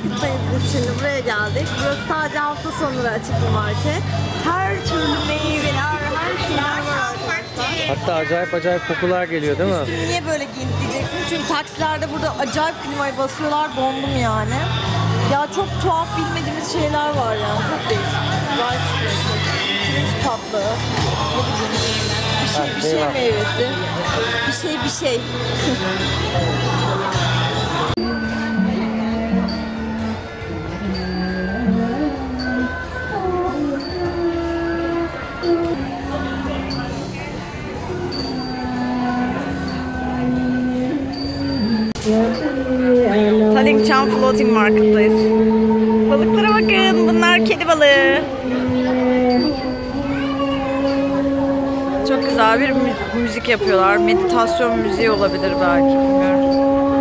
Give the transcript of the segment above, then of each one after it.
Market'tayız biz şimdi. Buraya geldik. Burası sadece hafta sonları açık bir market. Her türlü meyveler, her şeyler var arkadaşlar. Hatta acayip kokular geliyor değil mi? Üstünü niye böyle giyinip diyeceksiniz? Çünkü taksilerde burada acayip klimayı basıyorlar. Dondum yani. Ya çok tuhaf bilmediğimiz şeyler var yani. Çok değişik. Pirinç tatlı. Bir şey meyvesi. Bir şey. Tallinn Floating Market'tayız. Balıklara bakın. Bunlar kedi balığı. Çok güzel bir müzik yapıyorlar. Meditasyon müziği olabilir belki, bilmiyorum.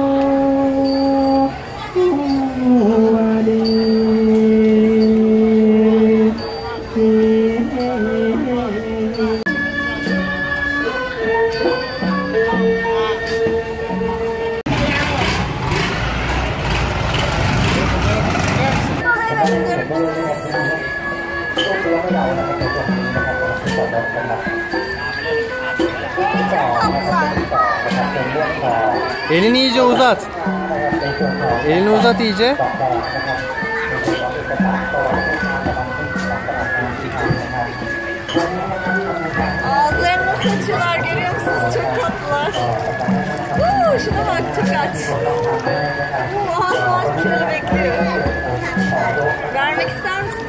Elini iyice uzat. Elini uzat iyice. Ağızlarını nasıl açıyorlar görüyor musunuz? Çok tatlılar. Şuna bak, çok aç. Ağzını aç, şöyle bekliyor. Vermek ister misin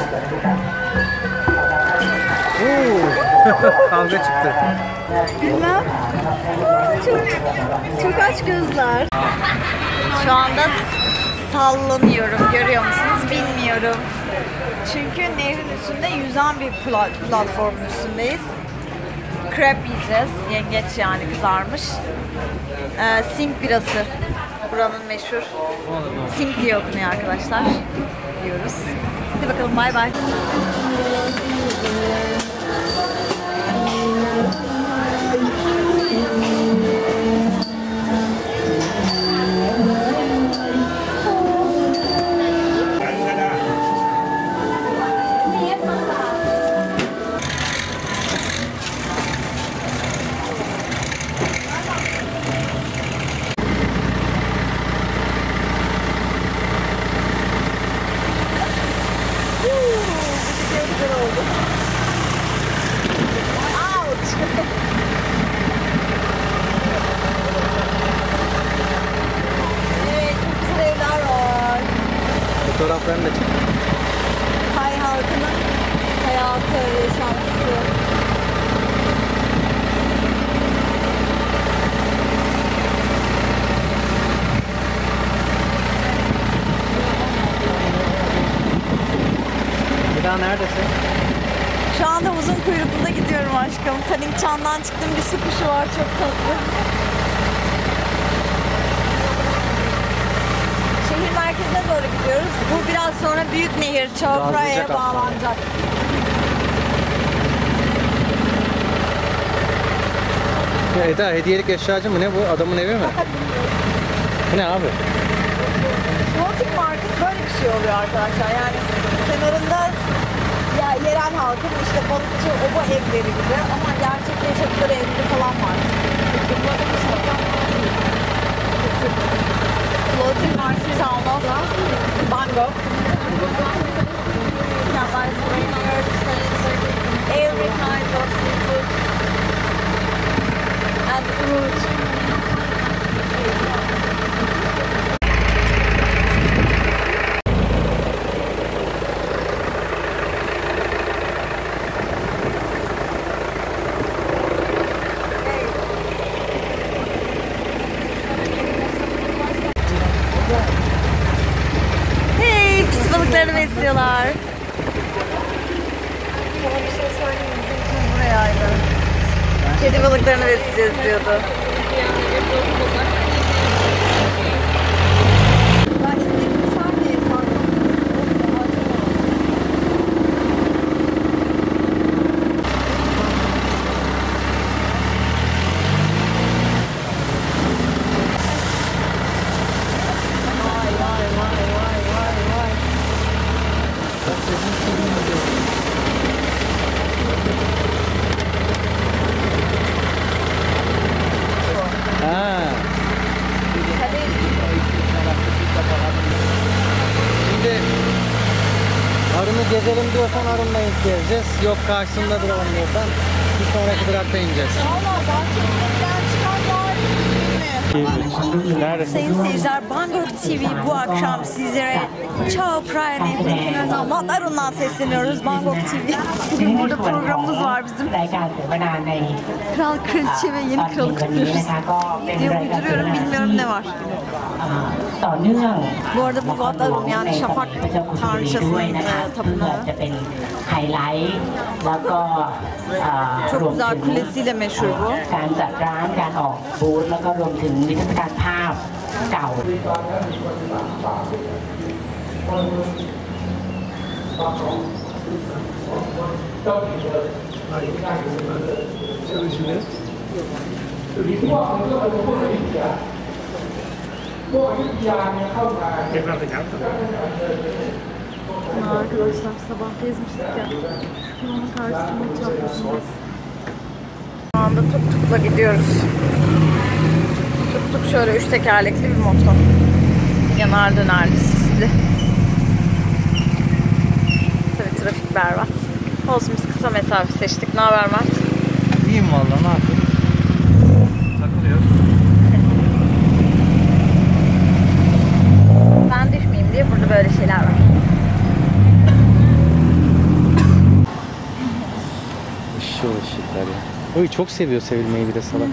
çocuğu? Kavga çıktı. Bilmem. Çok aç gözler. Şu anda sallanıyorum. Görüyor musunuz? Bilmiyorum. Çünkü nehrin üstünde yüzen bir platformun üstündeyiz. Crab yiyeceğiz. Yengeç yani, kızarmış. Sink birası. Buranın meşhur. Sink diye okunuyor arkadaşlar. Diyoruz. Hadi bakalım, bay bay. Fotoğraflarını da çek. Tay halkının hayatı, yaşantısı. Bir daha neredesin? Şu anda uzun kuyrukluda gidiyorum aşkım. Tallinn Çan'dan çıktım, bir su kuşu var, çok tatlı. Şehir merkezine doğru gidiyoruz. Bu biraz sonra büyük nehir Çağfra'ya bağlanacak. Eda, hediyelik eşyacı mı ne bu? Adamın evi mi? Bu ne abi? Floating market böyle bir şey oluyor arkadaşlar. Yani kenarında ya, yerel halkın işte balıkçı oba evleri gibi, ama gerçek yaşadıkları evleri falan var. Floating market town of Bangkok. You can buy souvenirs, every kind of seafood and fruit. Besliyorlar. Sana bir şey söyleyeyim mi? Burayaydı. Kedi balıklarını besleyeceğiz diyordu. Vay vay vay vay. gezelim diyorsan Arun'la gezeceğiz. Yok karşısında duralım diyorsan bir sonraki durakta ineceğiz. Valla bahçemizden çıkan var mı? Neredesin? Sayın seyirciler, Bangkok TV bu akşam sizlere Chao Phraya Nehri'nin kenarından Wat Arun'dan sesleniyoruz. Bangkok TV. Bugün burada programımız var bizim. Kral, kraliçe ve yeni kralı kutluyoruz. Diye uyduruyorum, bilmiyorum ne var. Bu arada bu Wat Arun yani şafak tanrıçasının tapınağı. Çok güzel kulesiyle meşhur bu. การจัดร้านการออกบูธแล้วก็รวมถึงนิทรรศการภาพเก่า Arkadaşlar sabah gezmiştik ya. Onun karşısında çarpıyorsunuz. Şu anda tuk tukla gidiyoruz. Tuk tuk şöyle 3 tekerlekli bir motor. Yanar dönerli, sisli. Tabii trafik berbat. Olsun biz kısa mesafe seçtik. Ne haber Mert? İyiyim valla, ne yapayım? Takılıyoruz. Ben düşmeyeyim diye burada böyle şeyler var. Işıl ışıklar ya. Oy çok seviyor sevilmeyi bir de salak.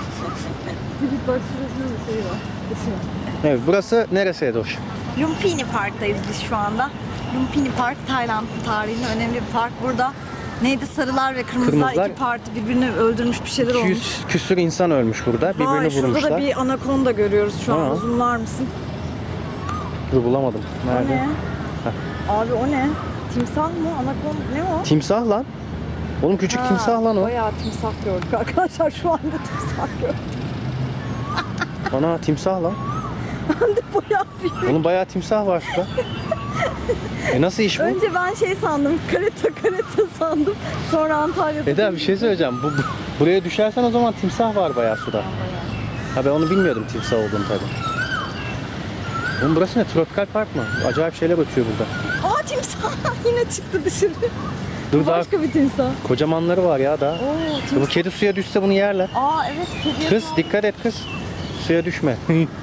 Evet, burası neresi Edoş? Lumpini Park'tayız biz şu anda. Lumpini Park, Tayland tarihinin önemli bir park. Burada neydi, sarılar ve kırmızılar iki parti birbirini öldürmüş, bir şeyler olmuş. 200 küsür insan ölmüş burada. Birbirini Vay, şurada vurmuşlar. da bir anakonda görüyoruz şu an. Ha. Zoomlar mısın? Dur bulamadım. O Nerede? ne? Abi o ne? Timsah mı? Anakonda ne o? Timsah lan. Oğlum küçük Ha, timsah lan o. Bayağı timsah gördük arkadaşlar, şu anda timsah gördük. Ana timsah lan. Ben de bayağı büyük. Oğlum bayağı timsah var şurada. Nasıl iş bu? Önce ben şey sandım, kareta sandım. Sonra Antalya'da. Eda bir şey söyleyeceğim. Buraya düşersen o zaman timsah var bayağı suda. Ha ben onu bilmiyordum timsah olduğunu tabii. Oğlum burası ne? Tropikal park mı? Acayip şeyler ötüyor burada. Aa, timsah yine çıktı dışarı. Dur daha Başka bir timsah. kocamanları var ya daha. Oo, timsah. Bu kedi suya düşse bunu yerler. Aa evet, kediye Kız sağ- dikkat et kız. Suya düşme.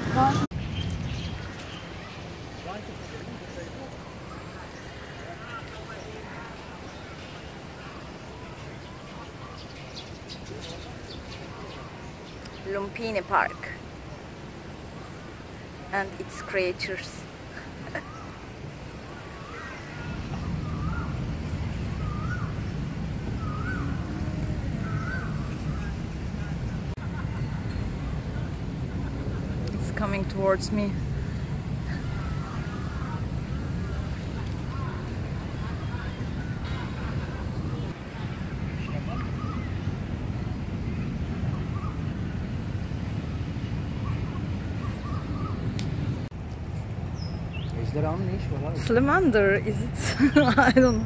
Lumpini Park and its creatures. It's coming towards me. Ejderhanın ne işi var abi? Salamander is it? I don't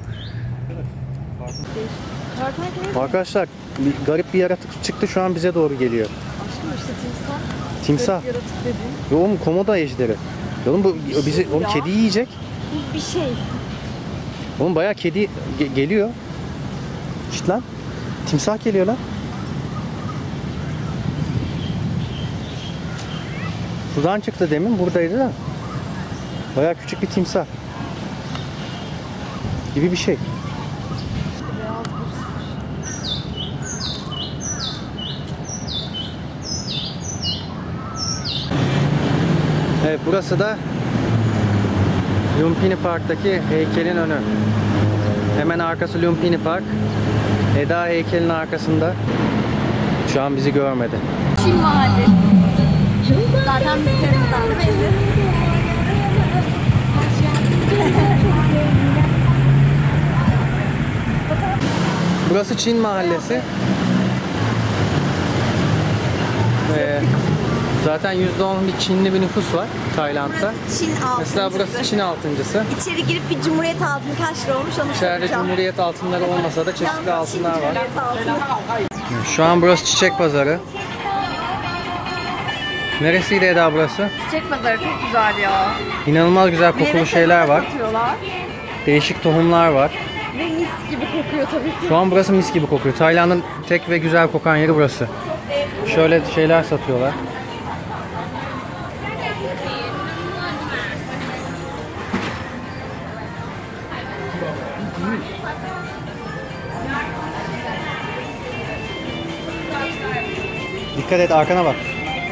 know. Arkadaşlar garip bir yaratık çıktı, şu an bize doğru geliyor. Aşkım işte timsah. Timsah. Garip yaratık dediğin. Oğlum komodo ejderi. Oğlum bu bizi oğlum Ya. kedi yiyecek. Bir şey. Oğlum bayağı kedi geliyor. İşte lan. Timsah geliyor lan. Sudan çıktı demin, buradaydı da. Bayağı küçük bir timsah. Gibi bir şey. Evet, burası da Lumpini Park'taki heykelin önü. Hemen arkası Lumpini Park. Eda heykelin arkasında. Şu an bizi görmedi. Çin Mahallesi. Zaten biz kendimizden de belli. Burası Çin Mahallesi. Zaten %10 bir Çinli bir nüfus var Tayland'da. Çin altıncısı. Mesela burası Çin altıncısı. İçeri girip bir Cumhuriyet altını kaç lira olmuş onu İçeride soracağım. Cumhuriyet altınları olmasa da çeşitli Yalnız Çin altınlar var. Cumhuriyet altını. Şu an burası Çiçek Pazarı. Neresiydi Eda burası? Çiçek pazarı çok güzel ya. İnanılmaz güzel kokulu Meyve şeyler sebze var. satıyorlar. Değişik tohumlar var. Ve mis gibi kokuyor tabii ki. Şu an burası mis gibi kokuyor. Tayland'ın tek ve güzel kokan yeri burası. Şöyle şeyler satıyorlar. Dikkat et, arkana bak.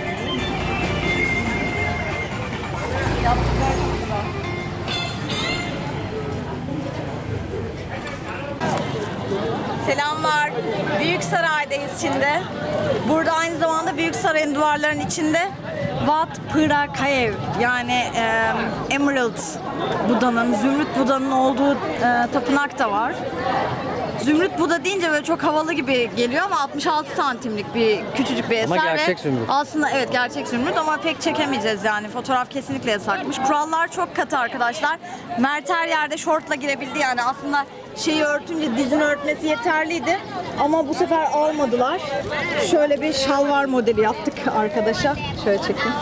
Selamlar. Büyüksaray'dayız şimdi. Burada aynı zamanda Büyüksaray'ın duvarlarının içinde Wat Phra Kaew yani Emerald Buda'nın, Zümrüt Buda'nın olduğu tapınak da var. Zümrüt Buda deyince böyle çok havalı gibi geliyor ama 66 santimlik bir küçücük bir eser. Ama gerçek ve zümrüt. aslında evet gerçek zümrüt ama pek çekemeyeceğiz yani. Fotoğraf kesinlikle yasakmış. Kurallar çok katı arkadaşlar. Mert her yerde şortla girebildi yani aslında şeyi örtünce dizini örtmesi yeterliydi. Ama bu sefer almadılar. Şöyle bir şalvar modeli yaptık arkadaşa. Şöyle çekeyim.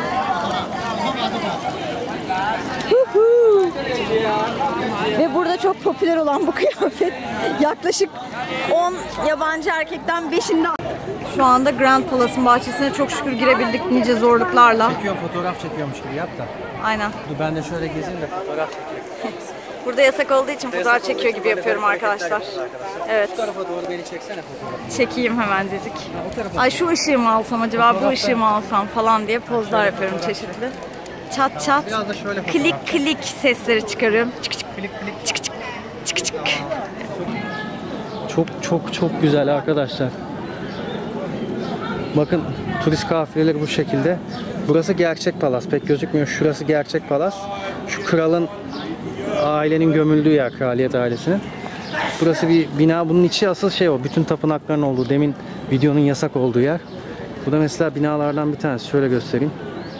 Ve burada çok popüler olan bu kıyafet yaklaşık 10 yabancı erkekten 5'inde. Şu anda Grand Palace'ın bahçesine çok şükür girebildik nice zorluklarla. Fotoğraf çekiyormuş gibi yap da. Aynen. Dur ben de şöyle gezeyim de fotoğraf çekeyim. Burada yasak olduğu için fotoğraf çekiyor gibi yapıyorum arkadaşlar. Evet. Bu tarafa doğru beni çeksene fotoğraf. Çekeyim hemen dedik. Ay şu ışığı mı alsam acaba, bu ışığı mı alsam falan diye pozlar yapıyorum çeşitli. Çat çat, Biraz da şöyle fotoğraf. klik klik sesleri çıkarıyorum. Çık çık, çık çık, çık çık. Çok güzel arkadaşlar. Bakın turist kafileleri bu şekilde. Burası gerçek palas. Pek gözükmüyor. Şurası gerçek palas. Şu kralın ailenin gömüldüğü yer, kraliyet ailesinin. Burası bir bina. Bunun içi asıl şey o. Bütün tapınakların olduğu, demin videonun yasak olduğu yer. Bu da mesela binalardan bir tanesi. Şöyle göstereyim.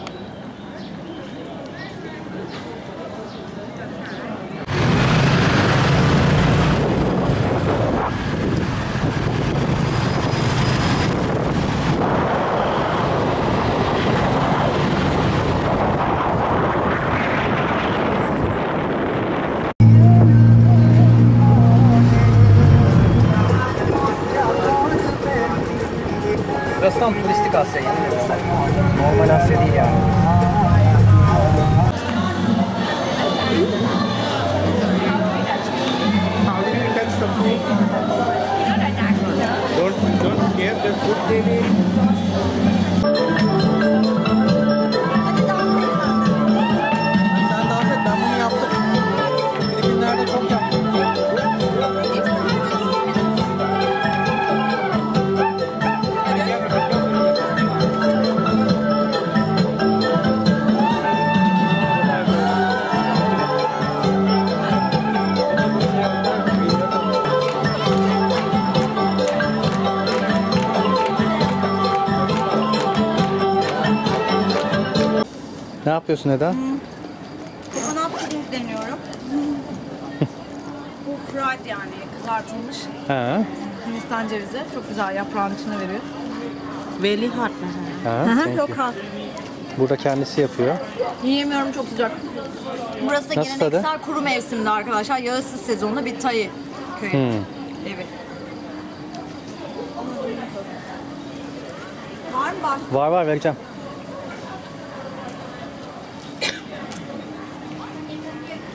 Burası tam turistik Asya, yemin ederim. Normal Asya değil yani. Don't scare the food baby. Sen dans et, ben bunu yaptım. Filipinler'de çok yaptım. Ne yapıyorsun Eda? Kokonat puding deniyorum. Bu fried yani kızartılmış Ha. Hindistan cevizi. Çok güzel yaprağın içine veriyor. Very hot นะคะ Ha. thank Yok you. ha. Burada kendisi yapıyor. Yiyemiyorum, çok sıcak. Burası da Nasıl tadı? geleneksel kuru mevsimde arkadaşlar. Yağsız sezonda bir Tayı köyü. Evet. Var mı var? Var vereceğim.